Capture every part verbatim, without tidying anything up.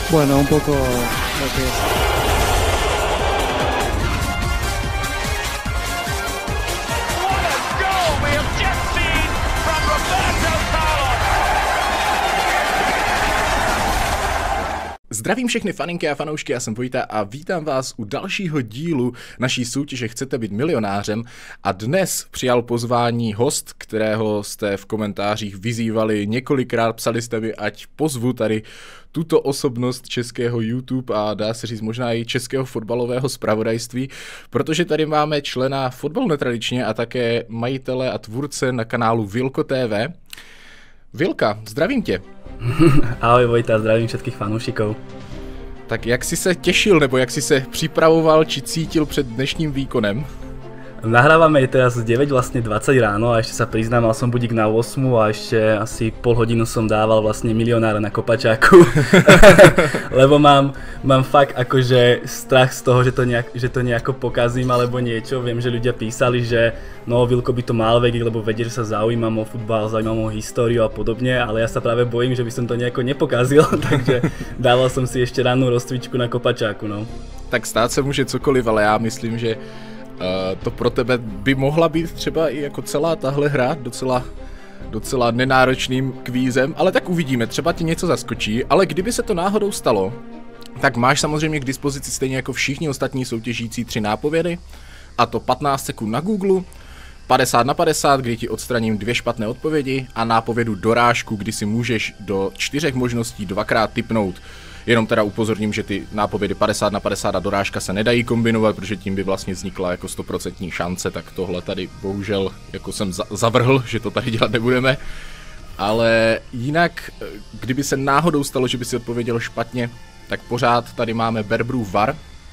Bueno, un poco lo que es. Zdravím všechny faninky a fanoušky, já jsem Vojta a vítám vás u dalšího dílu naší soutěže Chcete být milionářem a dnes přijal pozvání host, kterého jste v komentářích vyzývali několikrát, psali jste mi, ať pozvu tady tuto osobnost českého YouTube a dá se říct možná i českého fotbalového zpravodajství, protože tady máme člena Fotbalu netradičně a také majitele a tvůrce na kanálu Vilko T V. Vilka, zdravím tě. Ahoj Vojta, zdravím všetkých fanúšikov. Tak jak jsi se těšil, nebo jak jsi se připravoval, či cítil před dnešním výkonem? Nahrávame teraz deväť vlastne dvadsať ráno a ešte sa priznám, mal som budík na osem a ešte asi pol hodinu som dával vlastne milionára na kopačáku. Lebo mám, mám fakt akože strach z toho, že to, nejak, že to nejako pokazím alebo niečo. Viem, že ľudia písali, že no Vilko by to mal vedieť, lebo vedie, že sa zaujímam o futbal, zaujímam o históriu a podobne, ale ja sa práve bojím, že by som to nejako nepokazil, takže dával som si ešte rannú rozcvičku na kopačáku, no. Tak stát se může cokoliv, ale já myslím, že Uh, to pro tebe by mohla být třeba i jako celá tahle hra docela, docela nenáročným kvízem, ale tak uvidíme, třeba ti něco zaskočí, ale kdyby se to náhodou stalo, tak máš samozřejmě k dispozici stejně jako všichni ostatní soutěžící tři nápovědy, a to patnáct sekund na Google, padesát na padesát, kdy ti odstraním dvě špatné odpovědi a nápovědu dorážku, kdy si můžeš do čtyřech možností dvakrát tipnout. Jenom teda upozorním, že ty nápovědy padesát na padesát a dorážka se nedají kombinovat, protože tím by vlastně vznikla jako sto procent šance, tak tohle tady bohužel jako jsem zavrhl, že to tady dělat nebudeme. Ale jinak, kdyby se náhodou stalo, že by si odpověděl špatně, tak pořád tady máme Berbrův var,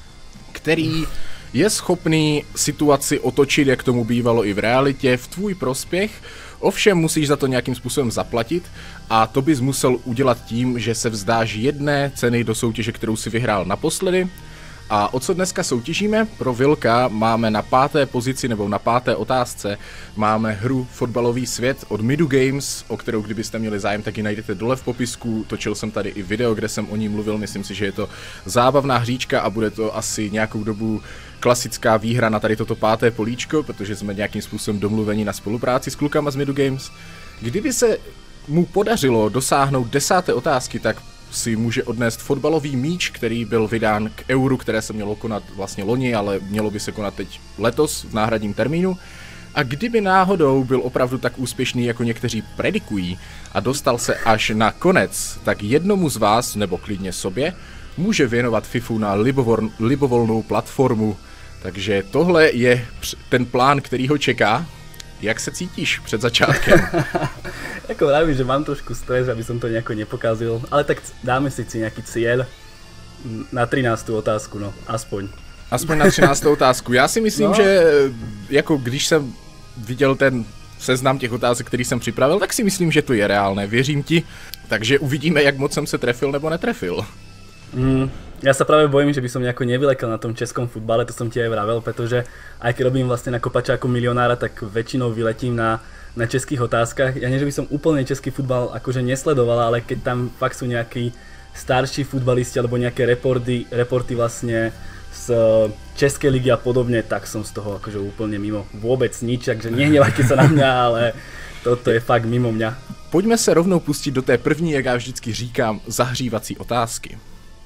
který je schopný situaci otočit, jak tomu bývalo i v realitě, v tvůj prospěch. Ovšem musíš za to nějakým způsobem zaplatit a to bys musel udělat tím, že se vzdáš jedné ceny do soutěže, kterou si vyhrál naposledy. A o co dneska soutěžíme? Pro Vilka máme na páté pozici nebo na páté otázce máme hru Fotbalový svět od Midu Games, o kterou kdybyste měli zájem, tak ji najdete dole v popisku. Točil jsem tady i video, kde jsem o ní mluvil, myslím si, že je to zábavná hříčka a bude to asi nějakou dobu klasická výhra na tady toto páté políčko, protože jsme nějakým způsobem domluveni na spolupráci s klukama z Midu Games. Kdyby se mu podařilo dosáhnout desáté otázky, tak si může odnést fotbalový míč, který byl vydán k Euru, které se mělo konat vlastně loni, ale mělo by se konat teď letos v náhradním termínu. A kdyby náhodou byl opravdu tak úspěšný, jako někteří predikují, a dostal se až na konec, tak jednomu z vás, nebo klidně sobě, může věnovat FIFU na libovol, libovolnou platformu. Takže tohle je ten plán, který ho čeká. Jak se cítíš před začátkem? Ako vravím, že mám trošku stres, aby som to nejako nepokazil, ale tak dáme si si nejaký cieľ na třináctou otázku, no, aspoň. Aspoň na třináctou otázku. Já si myslím, no. že jako když jsem viděl ten seznam těch otázek, který jsem připravil, tak si myslím, že to je reálné. Věřím ti, takže uvidíme, jak moc jsem se trefil nebo netrefil. Mm, ja sa práve bojím, že by som nejako nevylekal na tom českom futbale, to som ti aj vravel, pretože aj keď robím vlastne na kopačáku milionára, tak väčšinou vyletím na, na českých otázkach. Ja nie, že by som úplne český futbal akože nesledoval, ale keď tam fakt sú nejakí starší futbalisti alebo nejaké reporty, reporty vlastne z Českej ligy a podobne, tak som z toho akože úplne mimo. Vôbec nič, takže nehnevajte sa na mňa, ale toto je fakt mimo mňa. Pojďme se rovnou pustit do té první, jak já vždycky říkám, zahřívací otázky.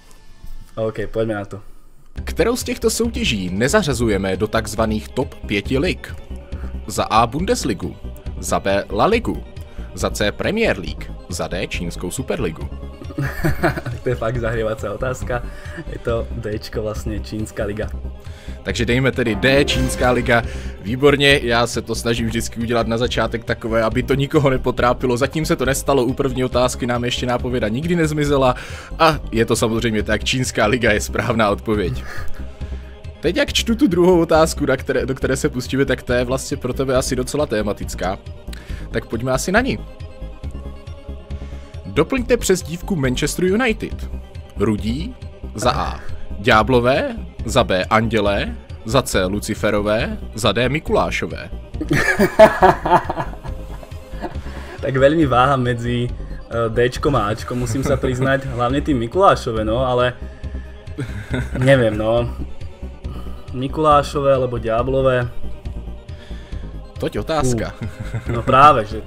OK, pojďme na to. Kterou z těchto soutěží nezařazujeme do takzvaných top pěti lig? Za A Bundesligu, za B La Ligu, za C Premier League, za D Čínskou Superligu. To je fakt zahrievací otázka. Je to Dčko vlastně Čínská liga. Takže dejme tedy D, Čínská liga. Výborně, já se to snažím vždycky udělat na začátek takové, aby to nikoho nepotrápilo. Zatím se to nestalo, u první otázky nám ještě nápověda nikdy nezmizela a je to samozřejmě tak, Čínská liga je správná odpověď. Teď jak čtu tu druhou otázku, na které, do které se pustíme, tak to je vlastně pro tebe asi docela tématická. Tak pojďme asi na ní. Doplňte přezdívku Manchester United. Rudí, za A Ďáblové, za B Andělé, za C Luciferové, za D Mikulášové. Tak veľmi váham medzi Dčko, Ačko, musím sa priznať, hlavne tým Mikulášové, no, ale neviem, no. Mikulášové alebo Diablové. Toť otázka. Uh, no práve, že...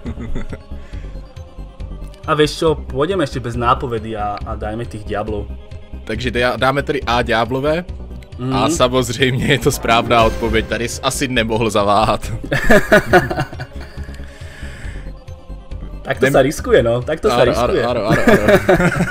A vieš čo, pôjdeme ešte bez nápovedy a, a dajme tých Diablov. Takže dáme tedy A Diablové. Mm. A samozřejmě je to správná odpověď, tady jsi asi nemohl zaváhat. Tak to Nem... sa riskuje, no, tak to aro, sa riskuje. Aro, aro, aro, aro.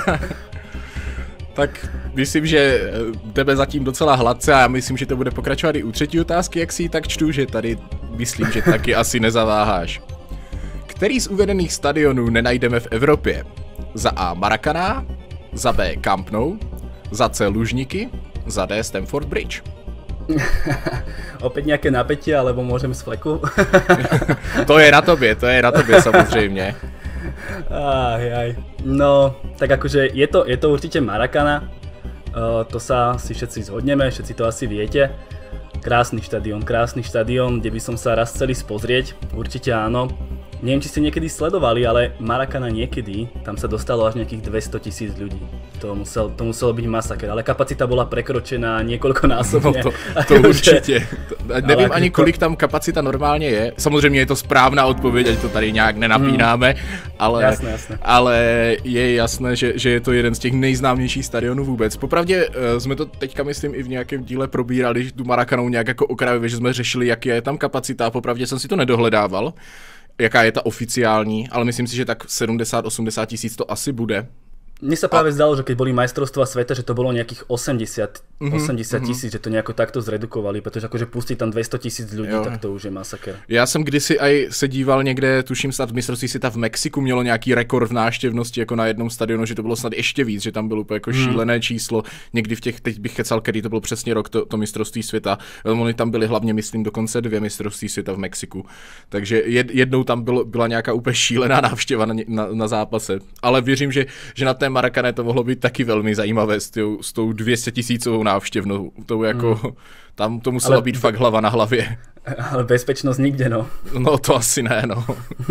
Tak myslím, že tebe zatím docela hladce a já myslím, že to bude pokračovat i u třetí otázky, jak si ji tak čtu, že tady myslím, že taky asi nezaváháš. Který z uvedených stadionů nenajdeme v Evropě? Za A Maracaná, za B Camp Nou, za C Lužníky, za D Stamford Bridge. Opět nějaké napätie, alebo môžem z fleku? To je na tobě, to je na tobě samozřejmě. Aj, aj. No, tak akože je to, je to určite Maracana. Uh, to sa si všetci zhodneme, všetci to asi viete. Krásny štadión, krásny štadión, kde by som sa raz chceli spozrieť. Určite áno. Neviem, či ste niekedy sledovali, ale Maracana niekedy, tam sa dostalo až nejakých dvestotisíc ľudí. To, musel, to muselo byť masaker, ale kapacita bola prekročená niekoľkonásobne. No to, to určitě. Nevím ani kolik tam kapacita normálně je. Samozřejmě je to správná odpověď, ať to tady nějak nenapínáme, ale, jasné, jasné. ale je jasné, že, že je to jeden z těch nejznámějších stadionů vůbec. Popravdě jsme to teďka myslím i v nějakém díle probírali, že tu Maracanou nějak jako okrajově, že jsme řešili, jak je tam kapacita. Popravdě jsem si to nedohledával, jaká je ta oficiální, ale myslím si, že tak sedmdesát osmdesát tisíc to asi bude. Mne sa práve zdalo, že keď boli majstrovstvá sveta, že to bolo nejakých osemdesiat tisíc, že to nejako takto zredukovali, protože akože pustiť tam dvesto tisíc ľudí, jo. Tak to už je masaker. Já jsem kdysi aj se díval někde, tuším snad v mistrovství světa v Mexiku mělo nějaký rekord v návštěvnosti jako na jednom stadionu, že to bylo snad ještě víc, že tam bylo úplně jako hmm. šílené číslo. Někdy v těch, teď bych kecal, který to byl přesně rok, to, to mistrovství světa. Oni tam byli hlavně, myslím, dokonce dvě mistrovství světa v Mexiku. Takže jed, jednou tam bylo, byla nějaká úplně šílená návštěva na, na, na zápase. Ale věřím, že, že na té Maracané to mohlo být taky velmi zajímavé s tou, s tou dvě stě tisícovou návštěvnou. To jako, hmm. tam to musela ale, být fakt hlava na hlavě. Ale bezpečnost nikde, no. No to asi ne, no.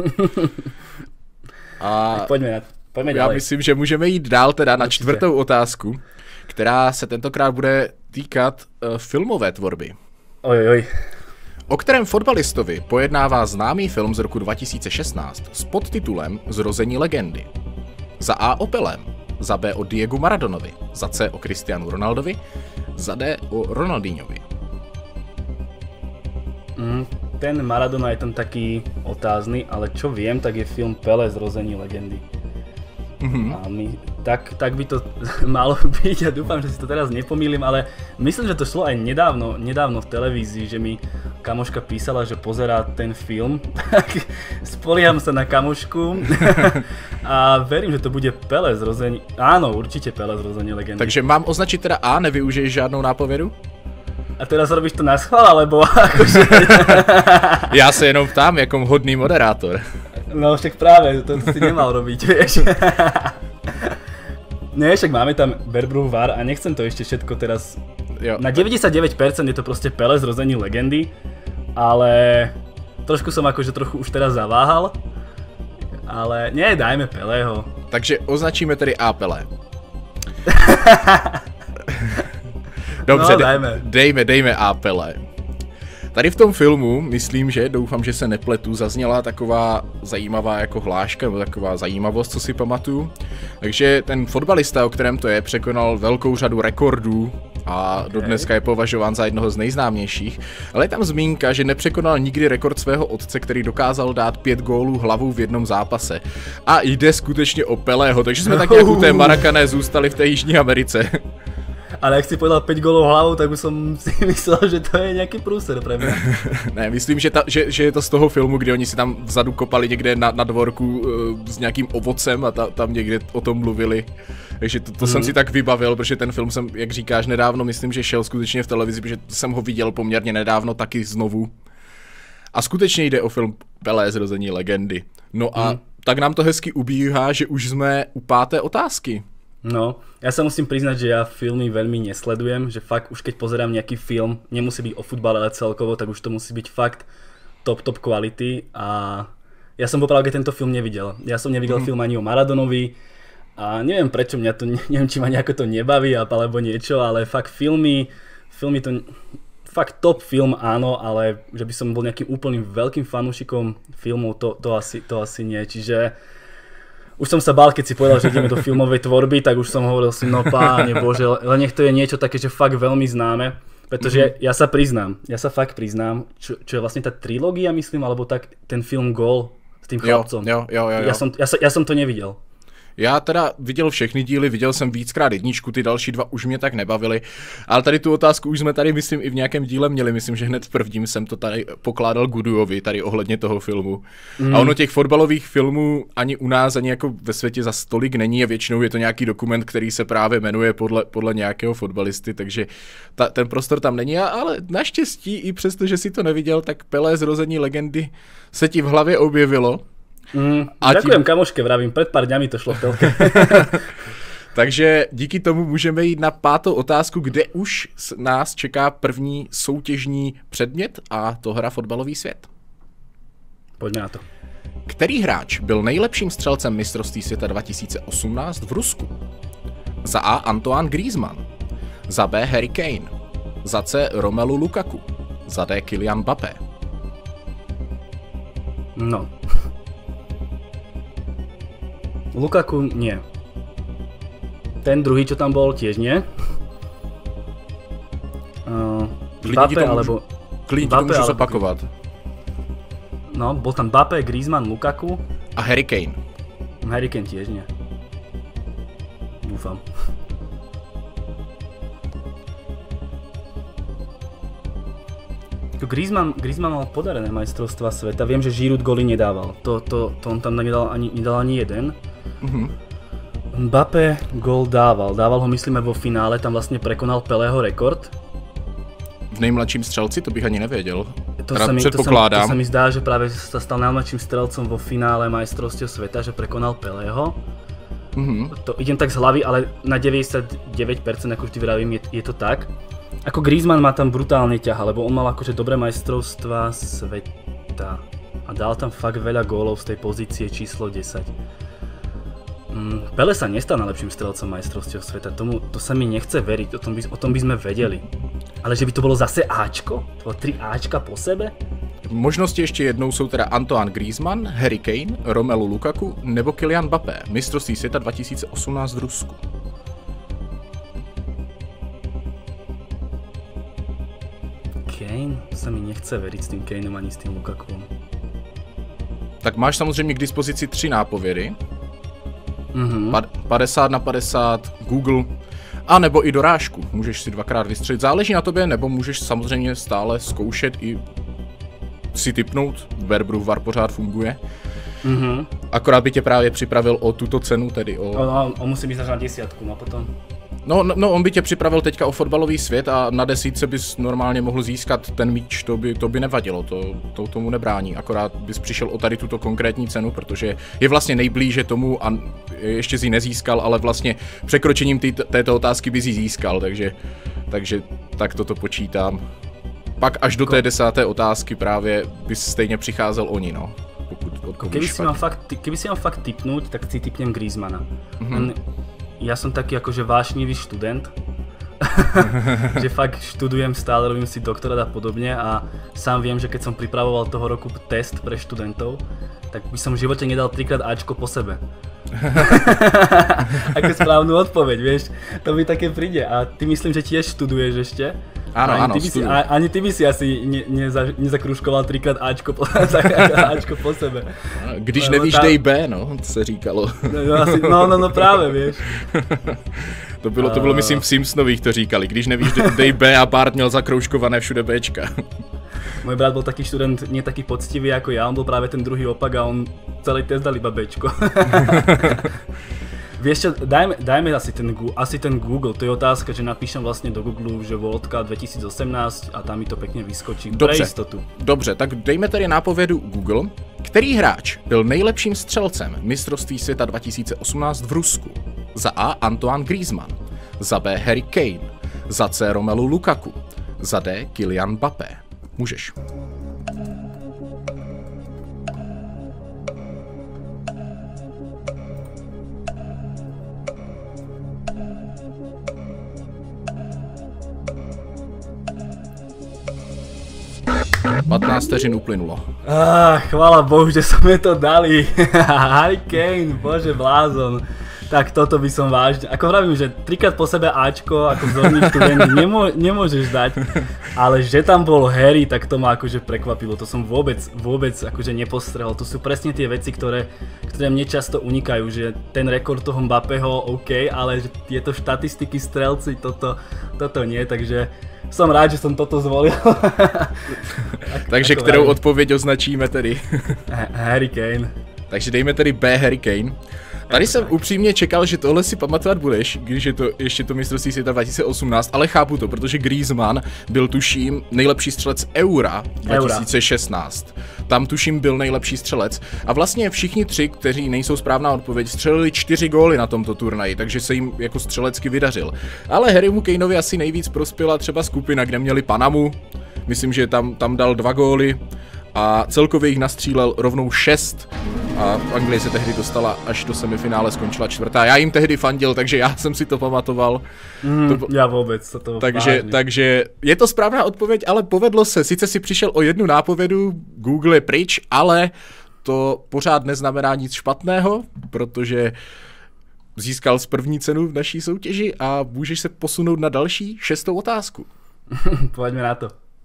A tak pojďme, na, pojďme já ďalej. myslím, že můžeme jít dál teda na Určitě. čtvrtou otázku, která se tentokrát bude týkat uh, filmové tvorby. Oj, oj. O kterém fotbalistovi pojednává známý film z roku dva tisíce šestnáct s podtitulem Zrození legendy? Za A o Pelém, za B o Diegu Maradonovi, za C o Cristianu Ronaldovi, za D o Ronaldinhovi. Mm, ten Maradona je tam taký otázny, ale čo viem, tak je film Pelé Zrození legendy. Mm-hmm. A my, tak, tak by to malo byť, ja dúfam, že si to teraz nepomýlim, ale myslím, že to šlo aj nedávno, nedávno v televízii, že mi kamoška písala, že pozerá ten film, tak spolieham sa na kamošku a verím, že to bude Pelé Zrození, áno, určite Pelé Zrození legendy. Takže mám označit teda A, nevyužiješ žádnou nápovědu? A teraz robíš to na schvál, alebo akože... Já se jenom ptám, jako hodný moderátor. No však práve, to si nemal robiť, vieš. Nie, však máme tam Verbruch V A R a nechcem to ešte všetko teraz... Jo. Na deväťdesiatdeväť percent je to proste Pelé Zrození legendy, ale trošku som akože trochu už teraz zaváhal, ale nie, dajme Pelého. Takže označíme tedy A Pelé. Dobře, no, dajme. dejme, dejme A Pelé. Tady v tom filmu, myslím, že, doufám, že se nepletu, zazněla taková zajímavá jako hláška, nebo taková zajímavost, co si pamatuju. Takže ten fotbalista, o kterém to je, překonal velkou řadu rekordů a okay. dodneska je považován za jednoho z nejznámějších. Ale je tam zmínka, že nepřekonal nikdy rekord svého otce, který dokázal dát pět gólů hlavou v jednom zápase. A jde skutečně o Pelého, takže jsme no. tak nějak u té Maracané zůstali v té Jižní Americe. Ale jak si povedal päť gólov hlavou, tak už som si myslel, že to je nějaký průser pre mňa. Ne, myslím, že, ta, že, že je to z toho filmu, kdy oni si tam vzadu kopali někde na, na dvorku uh, s nějakým ovocem a ta, tam někde o tom mluvili. Takže to, to hmm. jsem si tak vybavil, protože ten film jsem, jak říkáš, nedávno, myslím, že šel skutečně v televizi, protože jsem ho viděl poměrně nedávno taky znovu. A skutečně jde o film Pelé Zrození legendy. No a hmm. tak nám to hezky ubíhá, že už jsme u páté otázky. No, ja sa musím priznať, že ja filmy veľmi nesledujem, že fakt už keď pozerám nejaký film, nemusí byť o futbale, ale celkovo, tak už to musí byť fakt top, top kvality a Ja som popravde tento film nevidel. Ja som nevidel mm. film ani o Maradonovi a neviem prečo mňa to, neviem či ma nejako to nebaví alebo niečo, ale fakt filmy, filmy to, fakt top film áno, ale že by som bol nejakým úplným veľkým fanúšikom filmov, to, to, asi, to asi nie, čiže už som sa bál, keď si povedal, že ideme do filmovej tvorby, tak už som hovoril si, no páne bože, len nech to je niečo také, že fakt veľmi známe. Pretože mm-hmm. ja sa priznám, ja sa fakt priznám, čo, čo je vlastne tá trilógia, myslím, alebo tak ten film Gól s tým chlapcom. Jo, jo, jo, jo. Ja, som, ja, ja som to neviděl. Já teda viděl všechny díly, viděl jsem víckrát jedničku, ty další dva už mě tak nebavily, ale tady tu otázku už jsme tady, myslím, i v nějakém díle měli, myslím, že hned v prvním jsem to tady pokládal Gudujovi, tady ohledně toho filmu. Mm. A ono těch fotbalových filmů ani u nás, ani jako ve světě za stolik není a většinou je to nějaký dokument, který se právě jmenuje podle, podle nějakého fotbalisty, takže ta, ten prostor tam není, ale naštěstí i přesto, že si to neviděl, tak Pelé zrození legendy se ti v hlavě objevilo. Mm, ďakujem tím... kamoške, vravím, pred pár dňami to šlo v telke. Takže díky tomu můžeme jít na pátou otázku, kde už nás čeká první soutěžní předmět a to hra Fotbalový svět. Pojďme na to. Který hráč byl nejlepším střelcem mistrovství světa dva tisíce osmnáct v Rusku? Za A. Antoine Griezmann, za B. Harry Kane, za C. Romelu Lukaku, za D. Kylian Mbappé. No. Lukaku nie. Ten druhý, čo tam bol, tiež nie. Uh, Mbappé alebo... Klidně to můžu zopakovat. No, bol tam Mbappé, Griezmann, Lukaku. A Harry Kane. Harry Kane tiež nie. Dúfam. Griezmann, Griezmann mal podarené majstrovstvá sveta. Viem, že Giroud góly nedával. To, to, to on tam nedal ani, nedal ani jeden. Mm-hmm. Mbappé gól dával. Dával ho, myslíme, vo finále. Tam vlastně prekonal Pelého rekord. V nejmladším střelci? To bych ani nevěděl. To sa, mi, to, sa, to sa mi zdá, že práve sa stal najmladším strelcom vo finále majstrovstiev sveta, že prekonal Pelého. Mm-hmm. To idem tak z hlavy, ale na deväťdesiatdeväť percent, ako vždy vravím, je, je to tak. Ako Griezmann má tam brutálne ťaha, lebo on mal akože dobré majstrovstvá sveta a dal tam fakt veľa gólov z tej pozície číslo desať. Mm, Pele sa nestal najlepším strelcom majstrovstiev sveta, tomu to sa mi nechce veriť, o tom by, o tom by sme vedeli. Ale že by to bolo zase Ačko? To bolo tri Ačka po sebe? Možnosti ještě jednou jsou teda Antoine Griezmann, Harry Kane, Romelu Lukaku nebo Kylian Mbappé, mistrovství světa dva tisíce osmnáct v Rusku. Kane? Sa mi nechce veriť s tým Kaneom ani s tým Lukakom. Tak máš samozřejmě k dispozici tři nápovědy. Mm-hmm. padesát na padesát, Google, a nebo i dorážku. Můžeš si dvakrát vystřelit. Záleží na tobě, nebo můžeš samozřejmě stále zkoušet i si tipnout. Verbru var pořád funguje. Mm-hmm. Akorát by tě právě připravil o tuto cenu, tedy o... On, on musí být na desiatku, no potom. No, no, on by tě připravil teďka o fotbalový svět a na desítce bys normálně mohl získat ten míč, to by, to by nevadilo, to, to tomu nebrání. Akorát bys přišel o tady tuto konkrétní cenu, protože je vlastně nejblíže tomu a ještě si ji nezískal, ale vlastně překročením tý, této otázky bys ji získal, takže, takže tak toto počítám. Pak až do té desáté otázky právě bys stejně přicházel oni, no. Pokud keby, si mal fakt, keby si mal fakt tipnúť, tak si tipnem Griezmana. Mm-hmm. Ja som taký akože vášnivý študent, že fakt študujem stále, robím si doktorát a podobne a sám viem, že keď som pripravoval toho roku test pre študentov, tak by som v živote nedal trikrát Ačko po sebe. Ako správnu odpoveď, vieš, to mi také príde a ty myslím, že tiež študuješ ešte. Áno, áno, si, ani ty by si asi ne, neza, nezakružkoval trikrát Ačko po, Ačko po sebe. Když no, nevíš, tá... dej B, no, se říkalo. No, asi, no, no, no právě, víš. To bylo, to bylo, myslím, v Simpsonových to říkali. Když nevíš, dej B a Bart měl zakroužkované všude Bčka. Môj brat bol taký študent, nie taký poctivý ako ja, on bol práve ten druhý opak a on celý test dal iba Bčko. Vieš čo, dajme, dajme asi, ten, asi ten Google, to je otázka, že napíšem vlastne do Google, že World Cup dvetisíc osemnáct a tam mi to pekne vyskočí. Dobře, pre istotu. Dobře, tak dejme tady nápovědu Google. Který hráč byl nejlepším střelcem mistrovství světa dva tisíce osmnáct v Rusku? Za A. Antoine Griezmann, za B. Harry Kane, za C. Romelu Lukaku, za D. Kylian Mbappé. Můžeš. patnáct vteřin uplynulo. Ah, chvála Bohu, že sme to dali. Harry Kane, bože blázon. Tak toto by som vážne, ako vravím, že trikrát po sebe Ačko, ako vzorný študent, nemô, nemôžeš dať, ale že tam bol Harry, tak to ma akože prekvapilo, to som vôbec, vôbec akože nepostrehol, to sú presne tie veci, ktoré, ktoré mne často unikajú, že ten rekord toho Mbappého, OK, ale že tieto štatistiky, strelci, toto, toto nie, takže som rád, že som toto zvolil. Takže kterou odpověď označíme tedy? Harry Kane. Takže dejme tedy B Harry Kane. Tady jsem upřímně čekal, že tohle si pamatovat budeš, když je to ještě to mistrovství světa dva tisíce osmnáct, ale chápu to, protože Griezmann byl tuším nejlepší střelec Eura dva tisíce šestnáct. Tam tuším byl nejlepší střelec a vlastně všichni tři, kteří nejsou správná odpověď, střelili čtyři góly na tomto turnaji, takže se jim jako střelecky vydařil. Ale Harrymu Kaneovi asi nejvíc prospěla třeba skupina, kde měli Panamu, myslím, že tam, tam dal dva góly. A celkově jich nastřílel rovnou šest a Anglie se tehdy dostala až do semifinále, skončila čtvrtá. Já jim tehdy fandil, takže já jsem si to pamatoval. Mm, to, já vůbec, to, to takže, takže je to správná odpověď, ale povedlo se. Sice si přišel o jednu nápovědu, Google je pryč, ale to pořád neznamená nic špatného, protože získal z první cenu v naší soutěži a můžeš se posunout na další šestou otázku. Pojďme na to.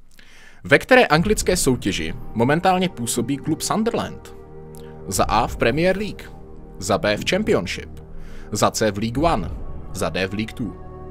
Ve které anglické soutěži momentálně působí klub Sunderland? Za A v Premier League, za B v Championship, za C v League One, za D v League Two.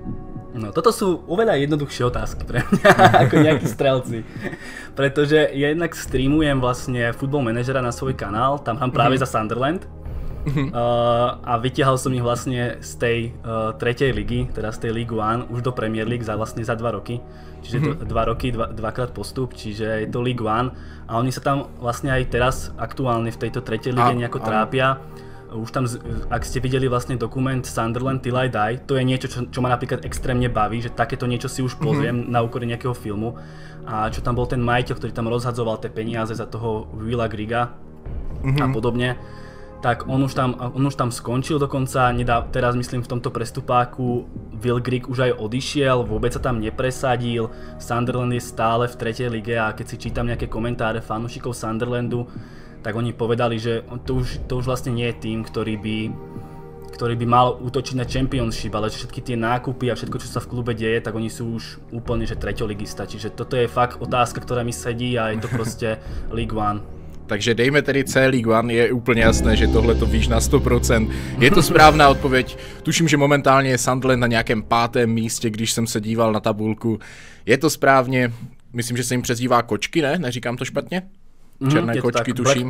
No toto sú oveľa jednoduchšie otázky pre mňa, ako nejakí strelci. Pretože ja jednak streamujem vlastne Football Managera na svoj kanál, tam hrám práve mm-hmm. za Sunderland. Mm-hmm. Uh, a vytiahal som ich vlastne z tej uh, tretej ligy, teda z tej League One, už do Premier League za vlastne za dva roky. Čiže mm-hmm. to, dva roky, dva, dvakrát postup, čiže je to League One. A oni sa tam vlastne aj teraz aktuálne v tejto tretej lige nejako trápia. Už tam, ak ste videli vlastne dokument Sunderland Till I Die, to je niečo, čo, čo ma napríklad extrémne baví, že takéto niečo si už pozriem mm-hmm. na úkor nejakého filmu. A čo tam bol ten majiteľ, ktorý tam rozhadzoval tie peniaze za toho Willa Grigga mm-hmm. a podobne, tak on už tam, on už tam skončil dokonca, nedá, teraz myslím v tomto prestupáku Will Grigg už aj odišiel, vôbec sa tam nepresadil, Sunderland je stále v tretej lige a keď si čítam nejaké komentáre fanúšikov Sunderlandu, tak oni povedali, že to už, to už vlastne nie je tým, ktorý by, ktorý by mal útočiť na Championship, ale že všetky tie nákupy a všetko, čo sa v klube deje, tak oni sú už úplne, že treťoligista. Čiže toto je fakt otázka, ktorá mi sedí a je to proste League One. Takže dejme tedy C League One, je úplně jasné, že tohle to víš na sto procent. Je to správná odpověď. Tuším, že momentálně je Sunderland na nějakém pátém místě, když jsem se díval na tabulku. Je to správně, myslím, že se jim přezdívá kočky, ne? Neříkám to špatně? Černé mm, kočky, tak, tuším.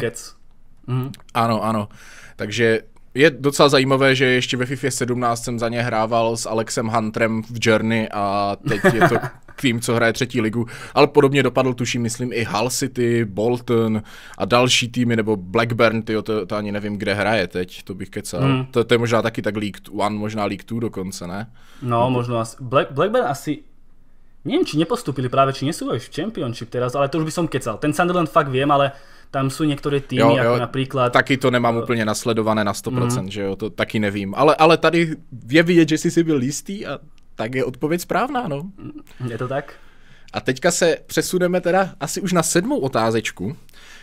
Mm. Ano, ano. Takže je docela zajímavé, že ještě ve FIFA sedmnáct jsem za ně hrával s Alexem Hunterem v Journey a teď je to tým, co hraje třetí ligu, ale podobně dopadl, tuším, myslím, i Hull City, Bolton a další týmy, nebo Blackburn, tyjo, to, to ani nevím, kde hraje teď, to bych kecal. Mm. To, to je možná taky tak League One, možná League Two dokonce, ne? No, možno asi. Black, Blackburn asi, neviem, či nepostupili práve, či nie sú aj v Championship teraz, ale to už by som kecal. Ten Sunderland fakt viem, ale tam sú niektoré týmy, jo, jo, ako napríklad... Taky to nemám úplně nasledované na sto procent, mm. že jo, to taky nevím. Ale, ale tady je vidět, že jsi si byl jistý a tak je odpověď správná, no. Je to tak? A teďka se přesuneme teda asi už na sedmou otázečku,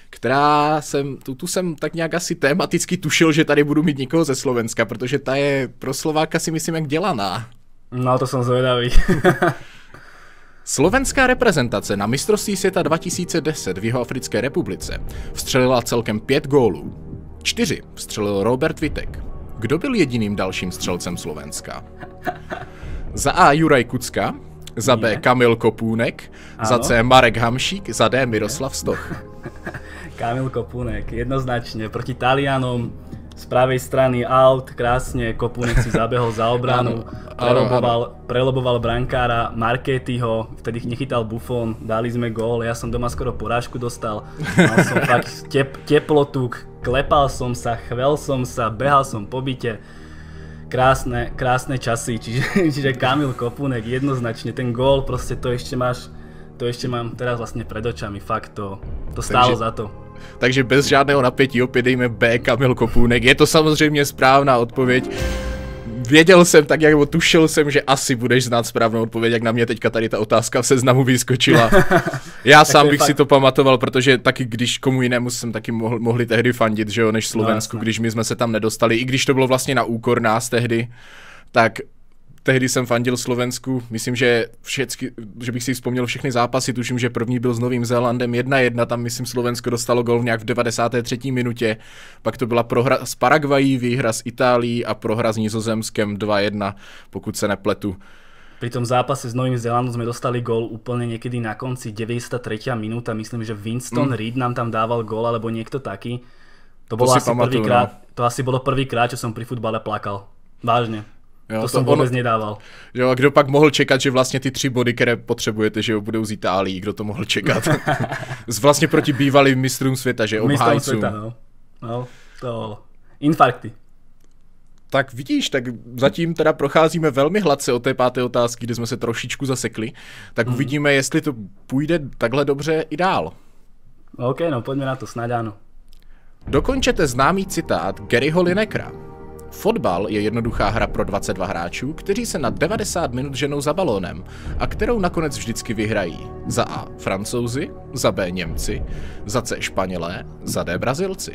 která jsem, tu, tu jsem tak nějak asi tematicky tušil, že tady budu mít někoho ze Slovenska, protože ta je pro Slováka si myslím jak dělaná. No to jsem zvedavý. Slovenská reprezentace na mistrovství světa dva tisíce deset v Jihoafrické republice vstřelila celkem pět gólů. Čtyři vstřelil Robert Vitek. Kdo byl jediným dalším střelcem Slovenska? Za A Juraj Kucka, za B Kamil Kopůnek, ano. Za C Marek Hamšík, za D Miroslav Stoch. Kamil Kopůnek, jednoznačne, proti Talianom, z pravej strany out, krásne, Kopůnek si zabehol za obranu, preloboval, preloboval brankára Marchetyho, vtedy nechytal Buffon, dali sme gól, ja som doma skoro porážku dostal, mal som fakt tep, teplotu, klepal som sa, chvel som sa, behal som po byte. Krásne, krásne časy, čiže, čiže Kamil Kopůnek, jednoznačne ten gól, proste to ešte máš, to ešte mám teraz vlastne pred očami, fakt to, to stálo takže, za to. Takže bez žádného napětí opět dejme B Kamil Kopůnek, je to samozřejmě správná odpověď. věděl jsem, tak jak tušil jsem, že asi budeš znát správnou odpověď, jak na mě teďka tady ta otázka v seznamu vyskočila. Já sám bych fakt... si to pamatoval, protože taky když komu jinému jsem taky mohl, mohli tehdy fandit, že jo, než Slovensku, no, když my jsme se tam nedostali, i když to bylo vlastně na úkor nás tehdy, tak tehdy jsem fandil Slovensku, myslím, že všecky, že bych si vzpomněl všechny zápasy, tuším, že první byl s Novým Zélandem jedna jedna, tam myslím Slovensko dostalo gol nějak v devadesáté třetí minutě, pak to byla prohra s Paraguají, výhra s Itálií a prohra s Nizozemskem dva jedna, pokud se nepletu. Pri tom zápase s Novým Zélandom sme dostali gól úplne niekedy na konci deväťdesiata tretia minúta, myslím, že Winston mm. Reid nám tam dával gól, alebo niekto taký. To, bolo to asi prvýkrát, no. To asi bolo prvýkrát, čo som pri futbale plakal. Vážne. Jo, to, to jsem vůbec ono, nedával. Jo, a kdo pak mohl čekat, že vlastně ty tři body, které potřebujete, že jo, budou z Itálií, kdo to mohl čekat? Z vlastně proti bývalým mistrům světa, že obhájcům. Mistrům světa, no. No, to infarkty. Tak vidíš, tak zatím teda procházíme velmi hladce od té páté otázky, kde jsme se trošičku zasekli. Tak hmm. uvidíme, jestli to půjde takhle dobře i dál. OK, no pojďme na to, snad ano. Dokončete známý citát Garyho Linekera. Fotbal je jednoduchá hra pro dvacet dva hráčů, kteří se na devadesát minut ženou za balónem a kterou nakonec vždycky vyhrají. Za A Francouzi, za B Němci, za C Španělé, za D Brazilci.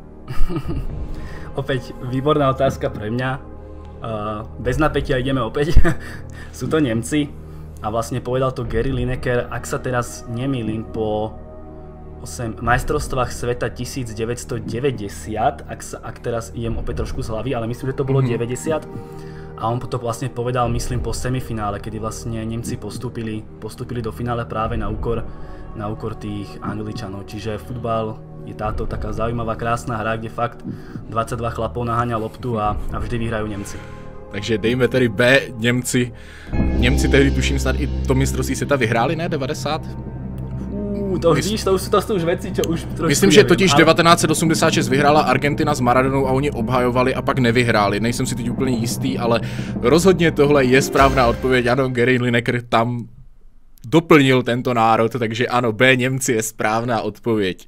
Opäť výborná otázka pre mňa. Uh, bez napätia ideme opäť. Sú to Nemci a vlastne povedal to Gary Lineker, ak sa teraz nemýlim, po osem majstrovstvách sveta devätnásťstodeväťdesiat, ak, sa, ak teraz idem opäť trošku z hlavy, ale myslím, že to bolo mm-hmm. deväťdesiat. A on to vlastne povedal, myslím, po semifinále, kedy vlastne Nemci postúpili, postúpili do finále práve na úkor, na úkor tých Angličanov. Čiže futbal je táto taká zaujímavá, krásna hra, kde fakt dvadsaťdva chlapov naháňa loptu a, a vždy vyhrajú Nemci. Takže dejme tedy B, Němci. Němci tehdy tuším snad i to mistrovství světa vyhráli, ne? devadesát? To vidíš, to, to jsou už věci, čo už trošku myslím, že totiž ale... devatenáct set osmdesát šest vyhrála Argentina s Maradonou a oni obhajovali a pak nevyhráli. Nejsem si teď úplně jistý, ale rozhodně tohle je správná odpověď. Ano, Gary Lineker tam doplnil tento národ, takže ano, B, Němci je správná odpověď.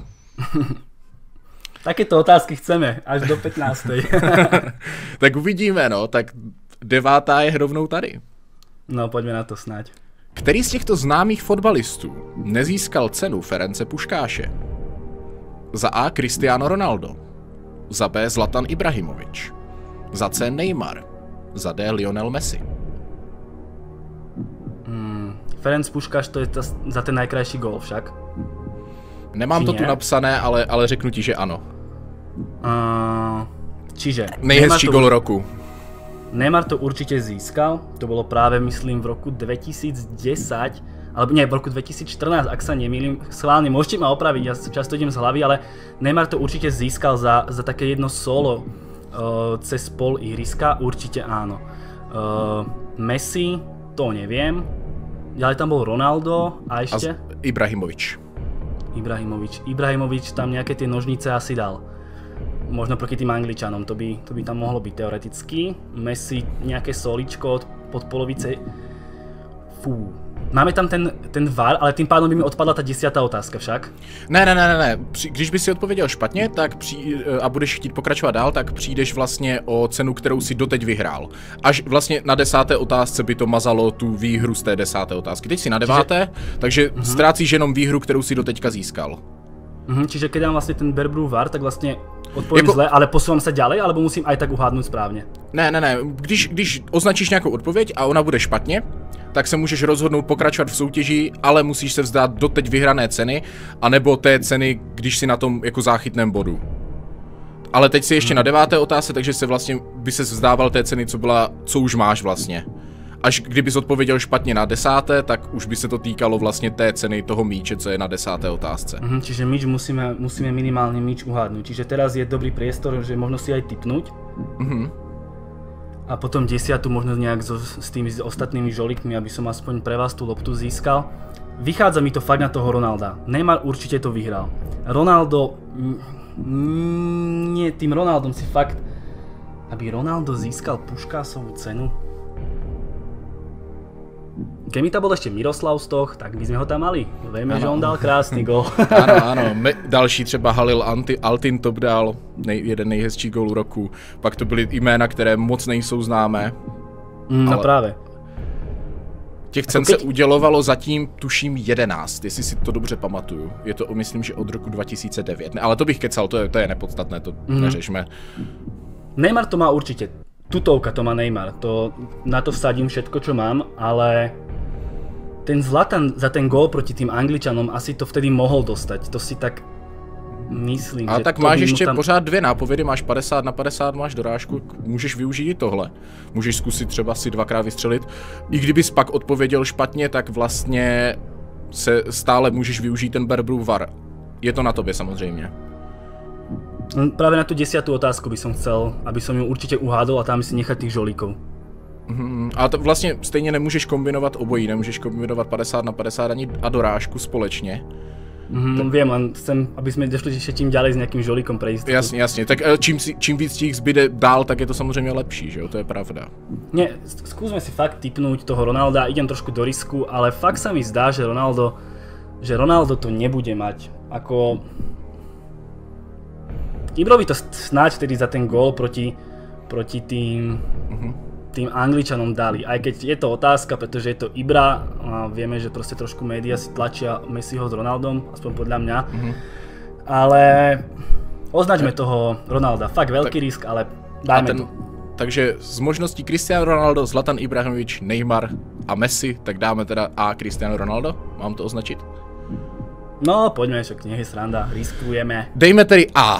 Takéto otázky chceme, až do pätnástej. Tak uvidíme, no, tak devátá je rovnou tady. No, pojďme na to snad. Který z těchto známých fotbalistů nezískal cenu Ference Puškáše? Za A Cristiano Ronaldo, za B Zlatan Ibrahimovič, za C Neymar, za D Lionel Messi. Hmm, Ferenc Puškáš to je ta, za ten najkrajší gól však. Nemám Či to nie? tu napsané, ale, ale řeknu ti, že ano. Uh, čiže... Nejhezčí gól roku. Neymar to určite získal, to bolo práve myslím v roku dvetisícdesať, alebo nie, v roku dvetisícštrnásť, ak sa nemýlim, schválne, môžete ma opraviť, ja často idem z hlavy, ale Neymar to určite získal za, za také jedno solo uh, cez pol ihriska, určite áno. Uh, Messi, to neviem, ďalej tam bol Ronaldo a ešte? A Ibrahimovič. Ibrahimovič, Ibrahimovič tam nejaké tie nožnice asi dal. Možno proti tým Angličanom, to by, to by tam mohlo byť teoreticky. Messi nejaké soličko od, pod polovice. Fú. Máme tam ten, ten V A R, ale tým pádom by mi odpadla ta desiatá otázka však. Ne, ne, ne, ne, ne. Když by si odpověděl špatně tak při, a budeš chtít pokračovat dál, tak přijdeš vlastně o cenu, kterou si doteď vyhrál. Až vlastně na desáté otázce by to mazalo tu výhru z té desáté otázky. Teď si na deváté, čiže... takže uh-huh. ztrácíš jenom výhru, kterou si doteďka získal. Uh-huh, čiže keď dám vlastně ten Berbru V A R, tak vlastně odpovím jako... zle, ale posúvam sa ďalej, alebo musím aj tak uhádnout správně? Ne, ne, ne. Když, když označíš nějakou odpověď a ona bude špatně, tak se můžeš rozhodnout pokračovat v soutěži, ale musíš se vzdát doteď vyhrané ceny, anebo té ceny, když si na tom jako záchytném bodu. Ale teď si ještě hmm. na deváté otázce, takže se vlastně by se vzdával té ceny, co byla, co už máš vlastně. Až kdybys odpověděl špatně na desáté, tak už by se to týkalo vlastně té ceny toho míče, co je na desáté otázce. Mhm, čiže míč musíme, musíme minimálně míč uhádnout. Čiže teraz je dobrý priestor, že možno si aj tipnúť. Mhm. A potom desiatu možno nejak so, s tými ostatnými žolíkmi, aby som aspoň pre vás tú loptu získal. Vychádza mi to fakt na toho Ronalda. Neymar určite to vyhral. Ronaldo... Nie, tým Ronaldom si fakt... Aby Ronaldo získal Puškásovú cenu... keby tam bol ešte Miroslav Stoch, tak by sme ho tam mali. Vieme, ano. Že on dal krásný gól. Ano, ano. Me, další třeba Halil Anti, Altin top dal nej, jeden nejhezčí gól roku. Pak to byly jména, které moc nejsou známé. Mm, no právě. Těch cen se udělovalo zatím, tuším, jedenáct, jestli si to dobře pamatuju. Je to, myslím, že od roku dva tisíce devět. Ne, ale to bych kecal, to je, to je nepodstatné, to mm. neřešme. Neymar to má určite. Tutovka to má Neymar. To, na to vsadím všetko, čo mám, ale ten Zlatan za ten gól proti tým Angličanom asi to vtedy mohol dostať. To si tak myslím, ale že tak to máš ještě tam... pořád dvě nápovědy, máš padesát na padesát, máš dorážku, můžeš využít i tohle. Můžeš zkusit třeba si dvakrát vystřelit. I kdybys pak odpověděl špatně, tak vlastně se stále můžeš využít ten Berbrův var. Je to na tobě samozřejmě. Práve na tú desiatú otázku by som chcel, aby som ju určite uhádol a tam si nechať tých žolíkov. Mm, a to vlastně stejně nemůžeš kombinovat obojí, nemůžeš kombinovat padesát na padesát ani a dorážku společně. Mm, tak... Viem, len chcem, aby sme došli ešte tím ďalej s nejakým žolíkom pre istotu. Jasně, jasně. Tak čím, čím víc těch zbyde dál, tak je to samozřejmě lepší, že jo? To je pravda. Nie, skúsme si fakt tipnúť toho Ronalda, idem trošku do risku, ale fakt sa mi zdá, že Ronaldo, že Ronaldo to nebude mať. Ako... Ibrovi to snáď tedy za ten gól proti, proti tým, uh-huh. tým Angličanom dali. Aj keď je to otázka, pretože je to Ibra a vieme, že proste trošku média si tlačia Messiho s Ronaldom, aspoň podľa mňa. Uh-huh. Ale označme tak. toho Ronalda. Fakt veľký tak, risk, ale dajme ten, to. Takže z možností Cristiano Ronaldo, Zlatan Ibrahimovič, Neymar a Messi, tak dáme teda A Cristiano Ronaldo? Mám to označit? No, pojďme, však nech je sranda, riskujeme. Dejme tedy A.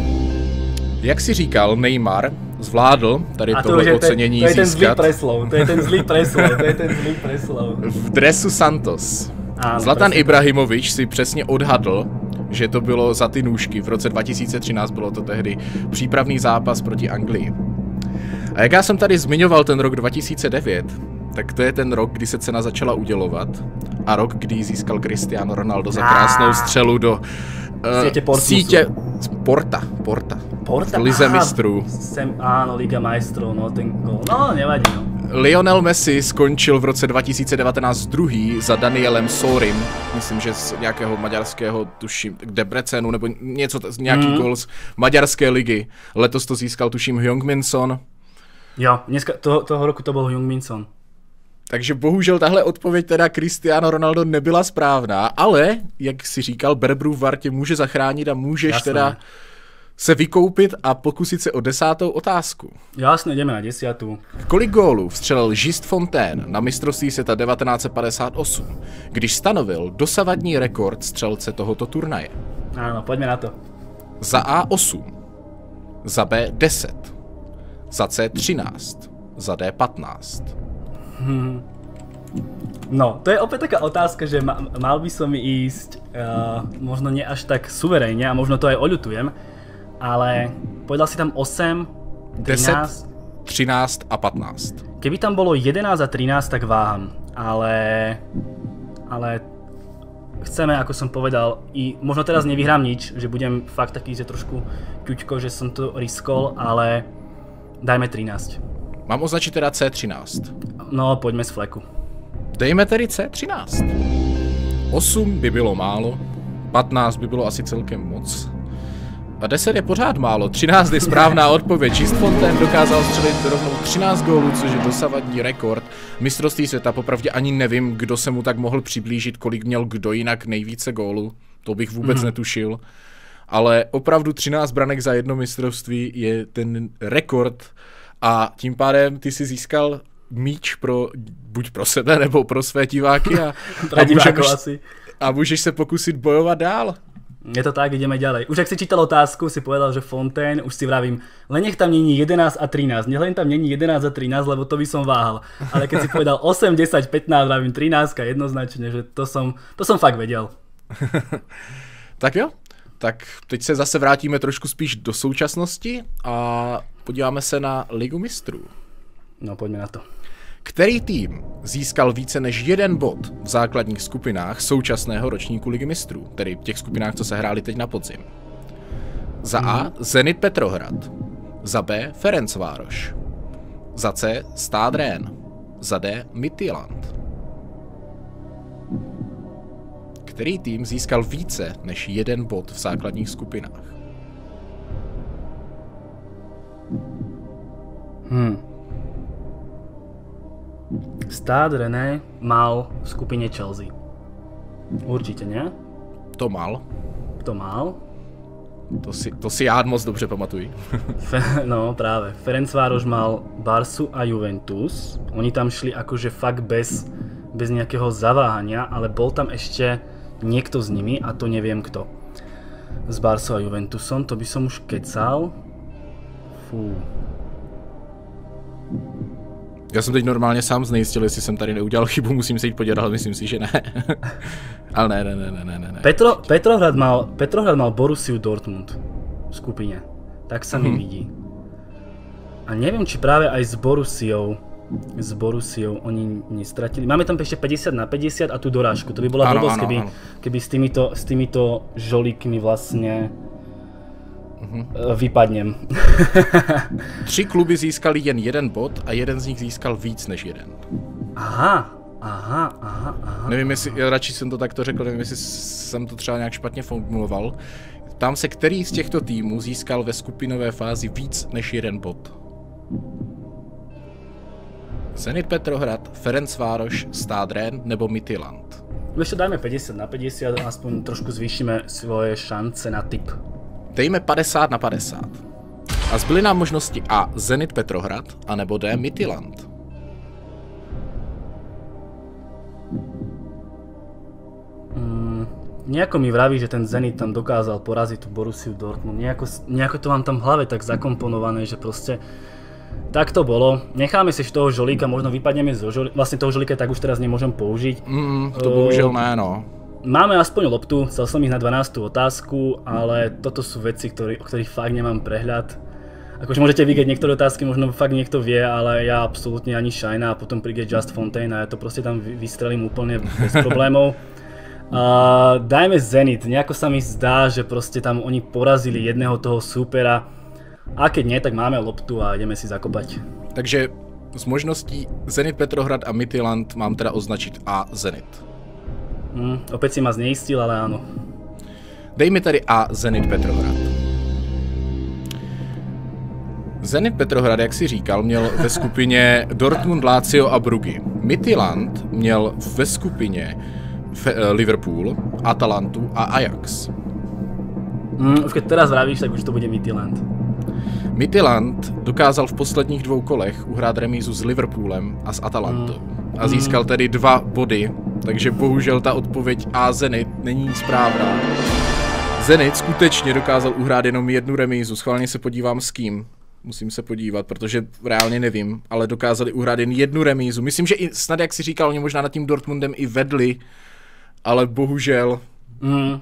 Jak si říkal, Neymar zvládl tady tohle ocenění získat. To je ten zlý získat. preslov, to je ten zlý preslov, to je ten zlý preslov. V dresu Santos. Áno, Zlatan presne. Ibrahimovič si přesně odhadl, že to bylo za ty nůžky. V roce dva tisíce třináct bylo to tehdy přípravný zápas proti Anglii. A jak já jsem tady zmiňoval ten rok dva tisíce devět, tak to je ten rok, kdy se cena začala udělovat a rok, kdy získal Cristiano Ronaldo za krásnou střelu do uh, sítě Porta. Porta. Porta? V Lize mistrů. Sem, áno, Liga majstrov, no ten gól. No, nevadí, no. Lionel Messi skončil v roce dva tisíce devatenáct druhý za Danielem Sorim, myslím, že z nějakého maďarského, tuším, Debrecenu, nebo něco, nějaký mm. gól z maďarské ligy. Letos to získal, tuším, Heung-min Son. Jo, dneska, toho, toho roku to byl Heung-min Son. Takže bohužel tahle odpověď teda Cristiano Ronaldo nebyla správná, ale, jak si říkal, Berbrův var tě může zachránit a můžeš Jasné. teda se vykoupit a pokusit se o desátou otázku. Jasně, jdeme na desiatu. Kolik gólů vstřelil Just Fontaine na mistrovství světa devatenáct set padesát osm, když stanovil dosavadní rekord střelce tohoto turnaje? Áno, pojďme na to. Za A osm, za B deset, za C třináct, za D patnáct. Hmm. No, to je opäť taká otázka, že ma, mal by som ísť uh, možno nie až tak suverénne a možno to aj oľutujem, ale povedal si tam osem, trinásť... deset, třináct a patnáct. Keby tam bolo jedenásť a trinásť, tak váham, ale... ale chceme, ako som povedal, i možno teraz nevyhrám nič, že budem fakt taký, že trošku ťuťko, že som to riskol, ale dajme trinásť. Mám označit teda C třináct. No, pojďme z fleku. Dejme tedy C třináct. osm by bylo málo, patnáct by bylo asi celkem moc. A deset je pořád málo, třináct je správná odpověď. Just Fontaine dokázal střelit rovnou třináct gólů, což je dosavadní rekord. Mistrovství světa, popravdě ani nevím, kdo se mu tak mohl přiblížit, kolik měl kdo jinak nejvíce gólů. To bych vůbec mm-hmm. netušil. Ale opravdu třináct branek za jedno mistrovství je ten rekord. A tím pádem ty si získal míč pro, buď pro sebe, nebo pro své diváky a, a, můžeš, a můžeš se pokusit bojovat dál. Je to tak, ideme ďalej. Už ak si čítal otázku, si povedal, že Fontaine, už si vravím, len nech tam není jedenásť a trinásť, nech len tam není jedenásť a trinásť, lebo to by som váhal. Ale keď si povedal osem, desať, pätnásť, vravím trinásť jednoznačne, že to som, to som fakt vedel. Tak jo, tak teď se zase vrátíme trošku spíš do současnosti a podíváme se na Ligu mistrů. No, pojďme na to. Který tým získal více než jeden bod v základních skupinách současného ročníku Ligy mistrů, tedy v těch skupinách, co se hrály teď na podzim? Za A Zenit Petrohrad, za B Ferencvároš, za C Stade Rennes, za D Midtjylland. který tým získal více než jeden bod v základních skupinách? Hmm. Stade René mal v skupine Chelsea. Určitě, ne? To mal. To mal. To si, to si já moc dobře pamatuji. Fe, no práve. Ferencvároš mal Barsu a Juventus. Oni tam šli akože fakt bez, bez nejakého zaváhania, ale bol tam ešte niekto z nimi a to neviem kto. S Barsou a Juventusom, to by som už kecal. Fú. Já jsem teď normálně sám znejistil, jestli jsem tady neudělal chybu, musím se jít podívat, ale myslím si, že ne. Ale ne, ne, ne, ne, ne, ne. Petro, Petrohrad, mal, Petrohrad mal Borussiu Dortmund v skupine. Tak sa mi Mhm. vidí. A neviem, či práve aj s Borussiou, s Borussiou oni nestratili. Máme tam ešte päťdesiat na päťdesiat a tú dorážku. To by bola Áno, blbosť, áno, keby, áno. keby s týmito, s týmito žolíkmi vlastne Mhm. vypadnem. Tři kluby získali jen jeden bod a jeden z nich získal víc než jeden. Aha, aha, aha, aha. Nevím, jestli, já radši jsem to takto řekl, nevím, jestli jsem to třeba nějak špatně formuloval. Ptám se, který z těchto týmů získal ve skupinové fázi víc než jeden bod? Zenit Petrohrad, Ferencvároš, Stade Rennes nebo Midtjylland? Ešte dajme päťdesiat na päťdesiat, aspoň trošku zvýšime svoje šance na tip. Dejme padesát na padesát. A zbyly nám možnosti A. Zenit Petrohrad, anebo D. Midtjylland. Mm, nejako mi vraví, že ten Zenit tam dokázal poraziť tú Borussiu Dortmund. Nejako, nejako to mám tam v hlave tak zakomponované, že proste tak to bolo. Necháme si toho žolíka, možno vypadneme zo žolíka. Vlastne toho žolíka tak už teraz nemôžem použiť. Mm, to bohužel ne, no. Máme aspoň loptu, chcel som ísť na dvanástu otázku, ale toto sú veci, ktorý, o ktorých fakt nemám prehľad. Akože môžete vidieť niektoré otázky, možno fakt niekto vie, ale ja absolútne ani šajna a potom príde Just Fontaine a ja to proste tam vystrelím úplne bez problémov. Uh, dajme Zenit, nejako sa mi zdá, že proste tam oni porazili jedného toho súpera a keď nie, tak máme loptu a ideme si zakopať. Takže z možností Zenit Petrohrad a Midtjylland mám teda označit A. Zenit. Hmm, opäť si ma zneistil, ale áno. Dej mi tady A. Zenit Petrohrad. Zenit Petrohrad, jak si říkal, měl ve skupině Dortmund, Lazio a Bruggy. Midtjylland měl ve skupině Liverpool, Atalantu a Ajax. Hmm, už keď teraz vravíš, tak už to bude Midtjylland. Midtjylland dokázal v posledních dvou kolech uhrát remízu s Liverpoolem a s Atalantou. A získal tedy dva body, takže bohužel ta odpověď A. Zenit není správná. Zenit skutečně dokázal uhrát jenom jednu remízu, schválně se podívám s kým. Musím se podívat, protože reálně nevím, ale dokázali uhrát jen jednu remízu. Myslím, že i snad, jak si říkal, oni možná nad tím Dortmundem i vedli, ale bohužel... Mm.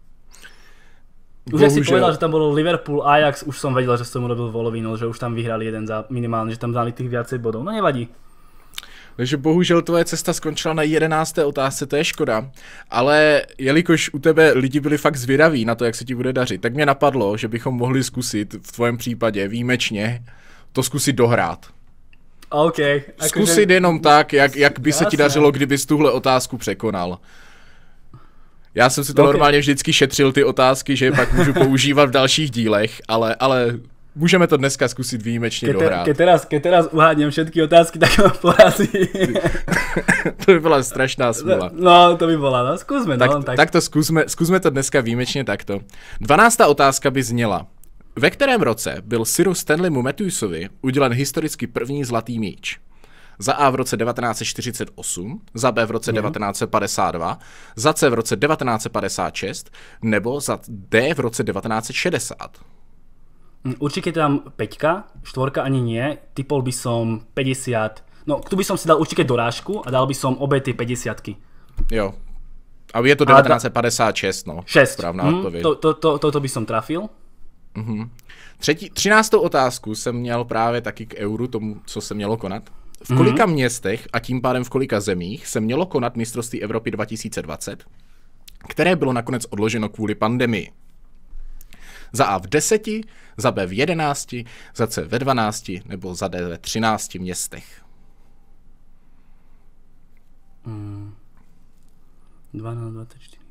Už si povedal, že tam bolo Liverpool, Ajax, už som vedel, že som urobil volovinu, že už tam vyhrali jeden za minimálne, že tam dali tých viacej bodov. No nevadí. Takže bohužel tvoje cesta skončila na jedenácté otázce, to je škoda. Ale jelikož u tebe lidi byli fakt zvědaví na to, jak se ti bude dařit, tak mě napadlo, že bychom mohli zkusit v tvém případě výjimečně to zkusit dohrát. OK. Zkusit že... jenom tak, jak, jak by se ti dařilo, kdybys tuhle otázku překonal. Já jsem si to okay. normálně vždycky šetřil ty otázky, že je pak můžu používat v dalších dílech, ale, ale můžeme to dneska zkusit výjimečně ke te, dohrát. Keď teraz, ke teraz uhádnem všetky otázky, tak ma porazí. To by byla strašná smůla. No, to by bola, no, skúsme. Tak, no, tak. tak to zkusme, zkusme to dneska výjimečně takto. Dvanáctá otázka by zněla. Ve kterém roce byl Siru Stanleymu Matthewsovi udělen historicky první zlatý míč? Za A v roce devatenáct set čtyřicet osm, za B v roce mm. devatenáct set padesát dva, za C v roce devatenáct set padesát šest, nebo za D v roce devatenáct set šedesát. Určite tam päťka, štvorka ani nie, typol by som päťdesiat, no tu by som si dal určite dorážku a dal by som obe ty päťdesiatky. Jo, a je to devatenáct set padesát šest, no. šest. Správná mm, odpověď. To, to, to, to, to by som trafil. Mm-hmm. Třetí, třináctou otázku jsem měl právě taky k euru, tomu, co se mělo konat. V kolika mm-hmm. městech a tím pádem v kolika zemích se mělo konat mistrovství Evropy dva tisíce dvacet, které bylo nakonec odloženo kvůli pandemii? Za A v deseti, za B v jedenácti, za C ve dvanácti nebo za D ve třinácti městech. Mm. dvanáct, dvacet čtyři.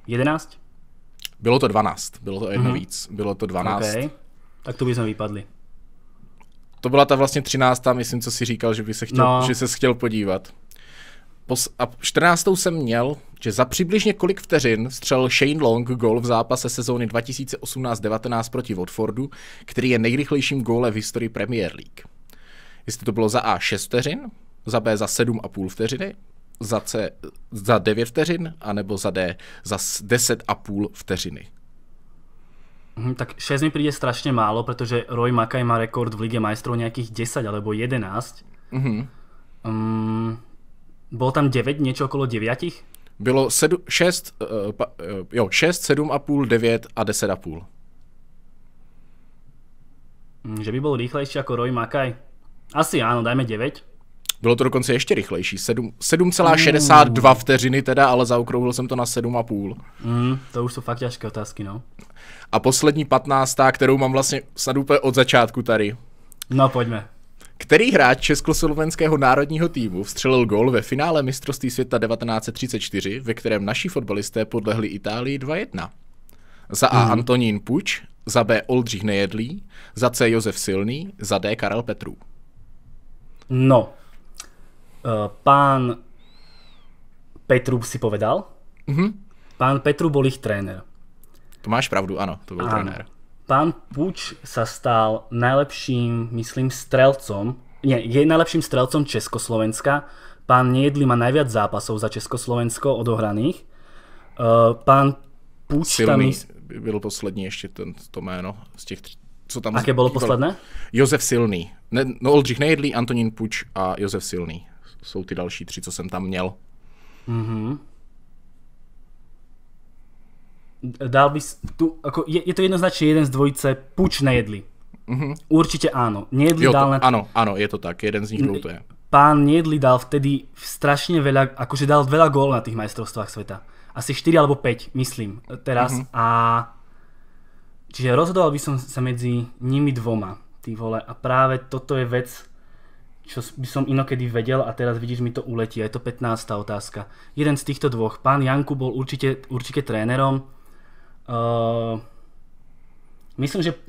jedenásť? Bylo to dvanáct, bylo to jedno Mhm. víc, bylo to dvanáct. OK, tak tu by sme vypadli. To byla ta vlastně třináctá, myslím, co si říkal, že by se chtěl, No. že ses chtěl podívat. Pos- a čtrnáctou jsem měl, že za přibližně kolik vteřin střelil Shane Long gól v zápase sezóny dva tisíce osmnáct devatenáct proti Watfordu, který je nejrychlejším gólem v historii Premier League. Jestli to bylo za A šest vteřin, za B za sedm a půl vteřiny, za C za devět vteřin, anebo za D za deset a půl vteřiny. Mhm, tak šesť mi príde strašne málo, pretože Roy Mackay má rekord v Lige majstrov nejakých desať alebo jedenásť. Mhm. Um, bolo tam deväť, niečo okolo deviatich? Bylo sedm, šest, uh, pa, uh, jo, šest, sedm a půl, devět a deset a půl. Um, že by bol rýchlejší ako Roy Mackay? Asi áno, dajme deväť. Bylo to dokonce ještě rychlejší, sedm celá šedesát dva vteřiny teda, ale zaokrouhlil jsem to na sedm a půl. Mm, to už sú fakt ťažké otázky, no. A poslední patnáctá, kterou mám vlastně snad úplně od začátku tady. No, poďme. Který hráč československého národního týmu vstřelil gól ve finále mistrovství světa devatenáct set třicet čtyři, ve kterém naši fotbalisté podlehli Itálii dva jedna? Za A. Mhm. Antonín Puč, za B. Oldřich Nejedlý, za C. Josef Silný, za D. Karel Petrů. No, uh, pán Petru si povedal? Mhm. Pán Petru bol ich tréner. To máš pravdu, ano, to byl Áno. trenér. Pán Puč sa stal najlepším, myslím, strelcom, nie, je najlepším strelcom Československa. Pán Nejedlý má najviac zápasov za Československo odohraných. Uh, pán Puč tam... Silný Is... byl poslední ještě ten, to jméno z těch, tři- co tam... Aké bolo zbývalo. posledné? Josef Silný. Ne, no Oldřich Nejedlý, Antonín Puč a Josef Silný. Jsou ty další tři, co jsem tam měl. Mhm. Dal by s- tu, ako, je, je to jednoznačne jeden z dvojice Puč Nejedlý. Mhm. Určite áno. Nejedlý Jo, dal to, na... ano, ano, je to tak, jeden z nich dvou to je. Pán Nejedlý dal vtedy strašne veľa, akože dal veľa gólov na tých majstrovstvách sveta. Asi štyri alebo päť, myslím, teraz. Mhm. A čiže rozhodoval by som sa medzi nimi dvoma, ty vole. A práve toto je vec, čo by som inokedy vedel a teraz vidíš, mi to uletí. Je to pätnásta otázka. Jeden z týchto dvoch. Pán Janku bol určite, určite trénerom. Uh, myslím, že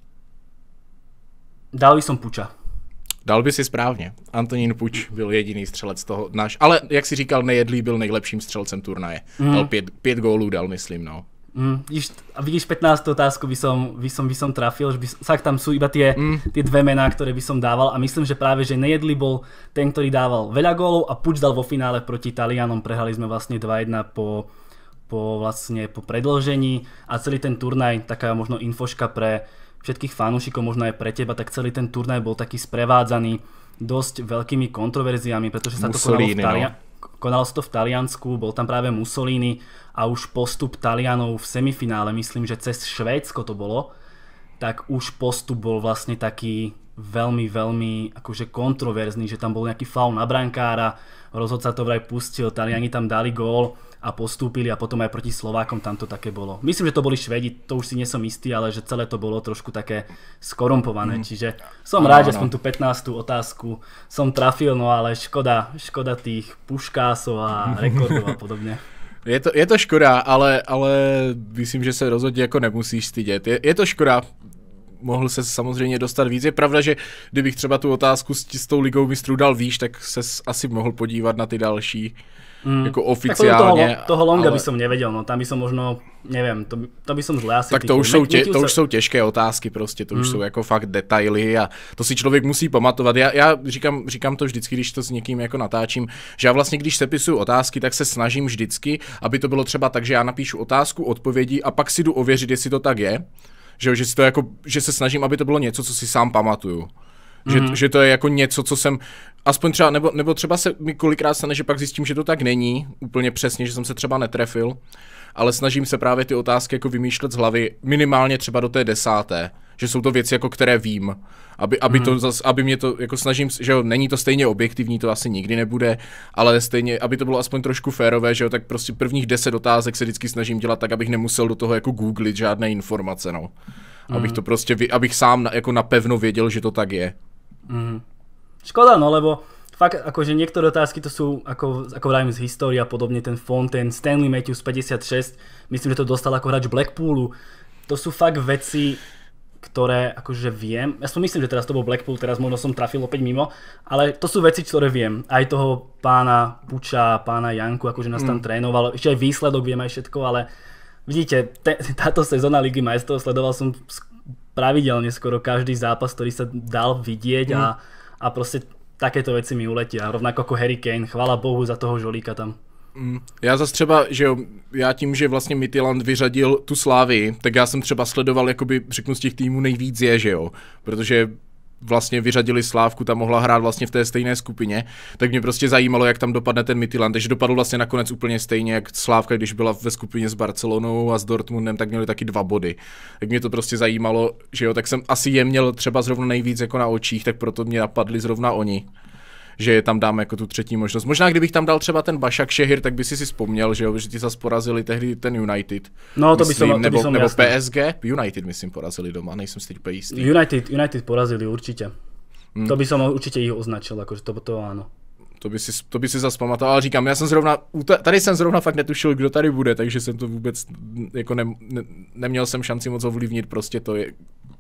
dal by som Puča. Dal by si správně. Antonín Puč byl jediný střelec toho náš. Ale jak si říkal, Nejedlý byl nejlepším střelcem turnaje. Mm. Dal pět, pět gólů dal, myslím, no. Mm, vidíš, a vidíš pätnástu otázku by som, by som, by som trafil, že by, tak tam sú iba tie, Mm. tie dve mená, ktoré by som dával a myslím, že práve, že Nejedlý bol ten, ktorý dával veľa gólov a Puč dal vo finále proti Talianom, prehrali sme vlastne dva jedna po, po, vlastne, po predĺžení a celý ten turnaj, taká možno infoška pre všetkých fanúšikov, možno aj pre teba, tak celý ten turnaj bol taký sprevádzaný dosť veľkými kontroverziami, pretože sa to konalo v, Mussolini, Talia- no. konalo sa to v Taliansku, bol tam práve Mussolini a už postup Talianov v semifinále, myslím, že cez Švédsko to bolo, tak už postup bol vlastne taký veľmi, veľmi akože kontroverzný, že tam bol nejaký faul na brankára, rozhodca to vraj pustil, Taliani tam dali gól a postúpili a potom aj proti Slovákom tam to také bolo. Myslím, že to boli Švédi, to už si nie som istý, ale že celé to bolo trošku také skorumpované, mm. čiže som Ano, rád, že ano. som tú pätnástu otázku som trafil, no ale škoda, škoda tých puškásov a rekordov a podobne. Je to, je to škoda, ale, ale myslím, že se rozhodně jako nemusíš stydět. Je, je to škoda, mohl se samozřejmě dostat víc. Je pravda, že kdybych třeba tu otázku s, s tou ligou mistrů dal výš, tak se asi mohl podívat na ty další. Mm. Jako oficiálně. Tak toho, toho longa ale... by som nevedel, no tam by som možno, neviem, to, to by som zle asi Tak to typol. už, jsou tě, Matthew to sa- už jsou těžké otázky prostě, to mm. už jsou jako fakt detaily a to si člověk musí pamatovat. Já, já říkám, říkám to vždycky, když to s někým jako natáčím, že já vlastně, když sepisuju otázky, tak se snažím vždycky, aby to bylo třeba tak, že já napíšu otázku, odpovědi a pak si jdu ověřit, jestli to tak je. Že, že, si to jako, že se snažím, aby to bylo něco, co si sám pamatuju. Že, mm. že to je jako něco, co jsem, aspoň třeba, nebo, nebo třeba se mi kolikrát stane, že pak zjistím, že to tak není úplně přesně, že jsem se třeba netrefil, ale snažím se právě ty otázky jako vymýšlet z hlavy minimálně třeba do té desáté, že jsou to věci, jako které vím, aby, aby, mm. to zas, aby mě to, jako snažím, že jo, není to stejně objektivní, to asi nikdy nebude, ale stejně, aby to bylo aspoň trošku férové, že jo, tak prostě prvních deset otázek se vždycky snažím dělat tak, abych nemusel do toho jako googlit žádné informace, no. Mm. Abych to prostě, abych sám na, jako napevno věděl, že to tak je. Mm. Škoda, no lebo fakt akože niektoré otázky to sú, ako, ako vravím, z histórie a podobne, ten Fontaine, Stanley Matthews päťdesiatšesť, myslím, že to dostal ako hráč Blackpoolu. To sú fakt veci, ktoré akože viem, ja som myslím, že teraz to bol Blackpool, teraz možno som trafil opäť mimo, ale to sú veci, ktoré viem. Aj toho pána Puča, pána Janku, akože nás tam mm. trénoval, ešte aj výsledok viem aj všetko, ale vidíte, te, táto sezóna Ligy majstrov sledoval som pravidelne skoro každý zápas, ktorý sa dal vidieť mm. a, a proste takéto veci mi uletia, rovnako ako Harry Kane, chvála Bohu za toho žolíka tam. Mm. Já zase třeba, že jo, já tím, že vlastně Midtjylland vyřadil tu Slávii, tak já jsem třeba sledoval, jakoby řeknu z těch týmů nejvíc je, že jo, protože vlastně vyřadili Slávku, tam mohla hrát vlastně v té stejné skupině, tak mě prostě zajímalo, jak tam dopadne ten Midtjylland, takže dopadl vlastně nakonec úplně stejně, jak Slávka, když byla ve skupině s Barcelonou a s Dortmundem, tak měli taky dva body. Tak mě to prostě zajímalo, že jo, tak jsem asi je měl třeba zrovna nejvíc jako na očích, tak proto mě napadli zrovna oni, že tam dáme jako tu třetí možnost. Možná kdybych tam dal třeba ten Bašak Šehir, tak by si si vzpomněl, že jo, že ti zase porazili tehdy ten United. No to myslím, by som, to nebo, by som nebo jasný. P S G, United myslím porazili doma, nejsem si teď úplně jistý. United, United porazili určitě. Hmm. To by som určitě ich označil, akože to, to áno. To by si, to by si zas pamatoval, ale říkám, já jsem zrovna, tady jsem zrovna fakt netušil, kdo tady bude, takže jsem to vůbec, jako ne, ne, neměl jsem šanci moc ovlivnit, prostě to je,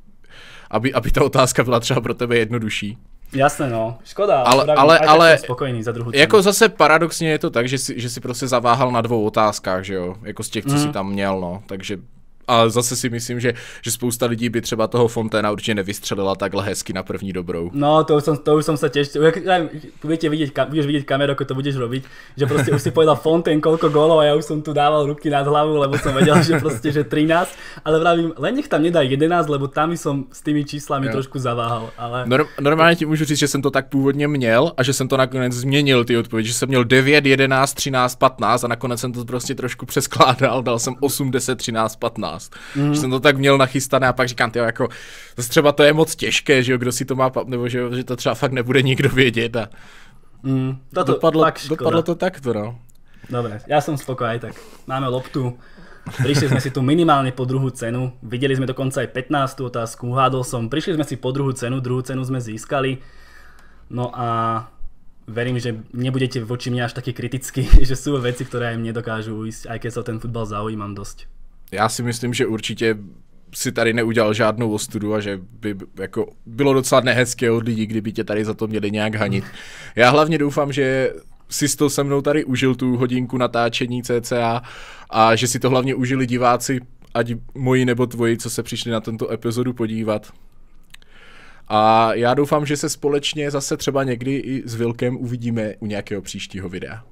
aby, aby ta otázka byla třeba pro tebe jednodušší. Jasné, no, škoda, ale, pravím, ale, aj ale tak som spokojný za druhou cenu. Jako zase paradoxně je to tak, že si, že si prostě zaváhal na dvou otázkách, že jo, jako z těch, co mm. si tam měl, no, takže ale zase si myslím, že, že spousta lidí by třeba toho Fontaina určitě nevystřelila takhle hezky na první dobrou. No, to už som, to už som sa tiež, budete vidieť, budeš vidieť kameru, ako to budeš robiť, že proste už si povedal Fontaine koľko gólov a ja už som tu dával ruky nad hlavu, lebo som vedel, že proste, že trinásť, ale vravím, len nech tam nedá jedenásť, lebo tam som s tými číslami ja. trošku zaváhal, ale... Norm, normálně ti můžu říct, že jsem to tak původně měl a že jsem to nakonec změnil ty odpovědi, že jsem měl devět, jedenáct, třináct, patnáct a nakonec jsem to prostě trošku přeskládal, dal jsem osm, deset, třináct, patnáct. Mm. Že jsem to tak měl nachystané a pak říkám, tyjo, jako, zase třeba to je moc těžké, že jo, kdo si to má, nebo že, že to třeba fakt nebude nikdo vědět a mm, toto, dopadlo, dopadlo to takto, no. Dobre, ja som spokojný, tak máme loptu, prišli sme si tu minimálne po druhú cenu, videli sme dokonca aj pätnástu otázku, uhádol som, prišli sme si po druhú cenu, druhú cenu sme získali, no a verím, že nebudete voči mne až taký kritický, že sú veci, ktoré aj mne dokážu ísť, aj keď sa o ten futbal zaujímam dosť. Já si myslím, že určitě si tady neudělal žádnou ostudu a že by jako bylo docela nehezké od lidí, kdyby tě tady za to měli nějak hanit. Já hlavně doufám, že si to se mnou tady užil tu hodinku natáčení cca a že si to hlavně užili diváci, ať moji nebo tvoji, co se přišli na tento epizodu podívat. A já doufám, že se společně zase třeba někdy i s Vilkem uvidíme u nějakého příštího videa.